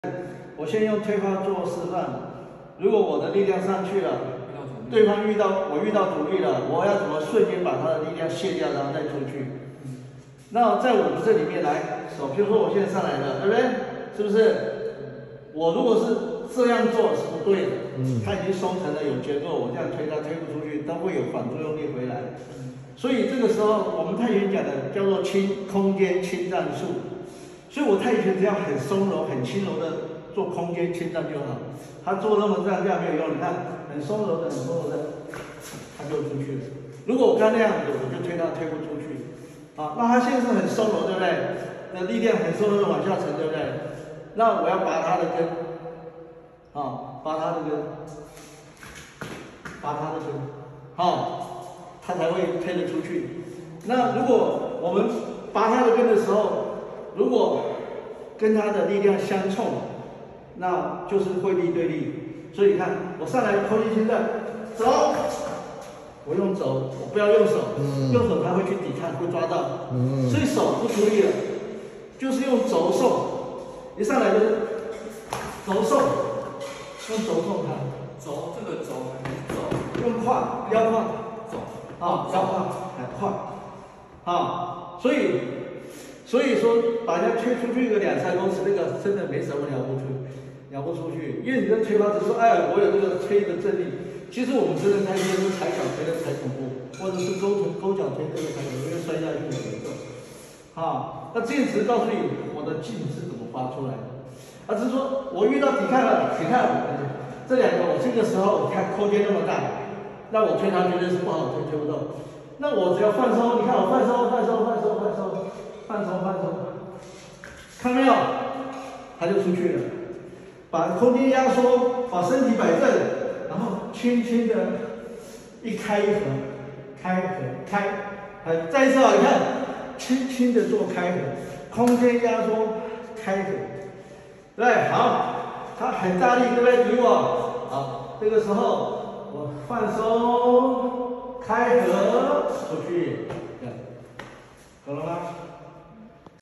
我先用推发做示范。如果我的力量上去了，对方遇到阻力了，我要怎么瞬间把他的力量卸掉，然后再出去？那在我们这里面来手，比如说我现在上来了，对不对？是不是？我如果是这样做是不对的，它已经松成了有结构，我这样推它推不出去，它会有反作用力回来。所以这个时候我们太极拳讲的叫做空间侵占术。所以我太极拳只要很松柔、很轻柔的做空间侵占就好。他做那么这样没有用，你看很松柔的、很松柔的，他就出去了。如果我刚那样子，我就推他推不出去。啊，那他现在是很松柔，对不对？那力量很松柔的往下沉，对不对？那我要拔他的根，啊，拔他的根，拔他的根，好，他才会推得出去。那如果我们拔他的根的时候，如果跟他的力量相冲，那就是会力对力。所以你看，我上来空间侵占，走，我用走，我不要用手，用手他会去抵抗，会抓到，所以手不出力了，就是用轴送，一上来就是轴送，用轴送他。 轴这个轴还是轴？ 用胯腰胯， 轴啊，腰胯还胯，啊，所以说把人家推出去个2-3公尺，那个真的没什么了不出去，因为你的推法只说，哎，我有这个推的正力。其实我们真的太多是踩脚推的才恐怖，或者是勾脚推这个才恐怖，因为摔下去的节奏。啊，那这个只是告诉你我的劲是怎么发出来的。而是说我遇到抵抗了，你看这两个，我这个时候你看空间那么大，那我推它绝对是不好推不动。那我只要放松，你看我放松，看到没有？它就出去了。把空间压缩，把身体摆正，然后轻轻的一开一合，再一次啊，你看，轻轻的做开合，空间压缩，开合，对，好，它很大力，对不对？举我，好，这个时候我放松，开合，